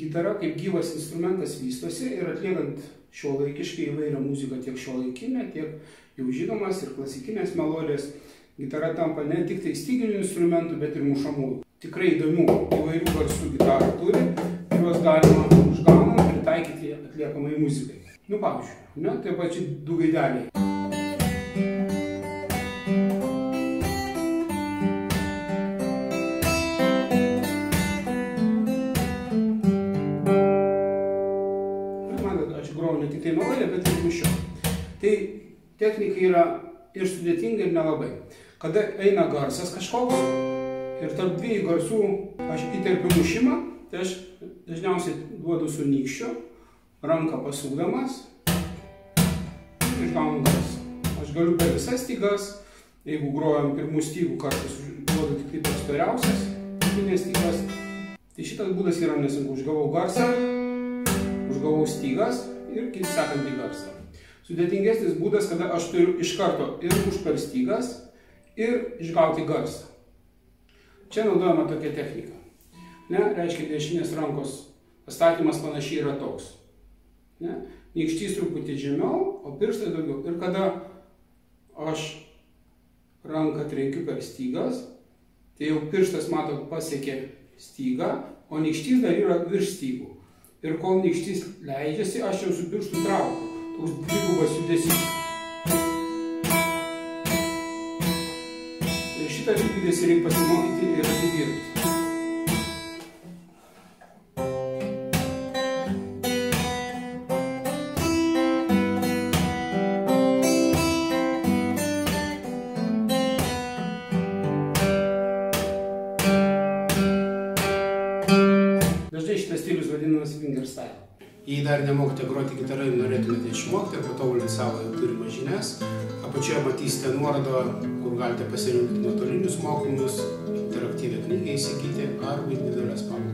gitara kaip gyvas instrumentas vystosi ir atliekant šiuolaikiškai įvairią muziką, tiek šiuolaikinę, tiek jau žinomas ir klasikinės melodijas, gitara tampa ne tik tai styginių instrumentų, bet ir mušamųjų. Tikrai įdomių įvairių garsų gitarą turi, kuriuos galima užgaunant pritaikyti atliekamai muzikai. Nu, pavyzdžiui, tai pačiai du gaideliai. Aš grojau ne tik tai melodiją, bet ir mušiau. Tai technika yra ir sudėtinga, ir nelabai. Kada eina garsas kažkoks ir tarp dviejų garsų aš įterpiu mušimą, tai aš dažniausiai duodu su nykščiu, ranką pasukdamas ir išgaunu garsą. Aš galiu per visas stygas, jeigu grojam pirmų stygų kartais, duodu tik tai per storiausias stygas. Tai šitas būdas yra nesunku. Užgavau garsą, užgavau stygas ir sekantį garsą. Sudėtingesnis būdas, kada aš turiu iš karto ir per stygas ir išgauti garsą. Čia naudojama tokia technika. Reiškia, dešinės rankos pastatymas panašiai yra toks. Nykštys truputį žemiau, o pirštai daugiau. Ir kada aš ranką trenkiu per stygas, tai jau pirštas, matot, pasiekė stygą, o nykštys dar yra virš stygų. Ir kol nykštys leidžiasi, aš jau su pirštu traukiu. Toks dvigubas judesys. Ir šitą judesį reikia pasimokyti ir atidirbti. Dažnai šitas stilius vadinamas fingerstyle. Jei dar nemokate groti gitarai ir norėtumėte išmokti ir patobulinti savo turimas žinias, apačioje matysite nuorodą, kur galite pasirinkti nuotolinius mokymus, interaktyvią knygą įsigyti ar individualias pamokas.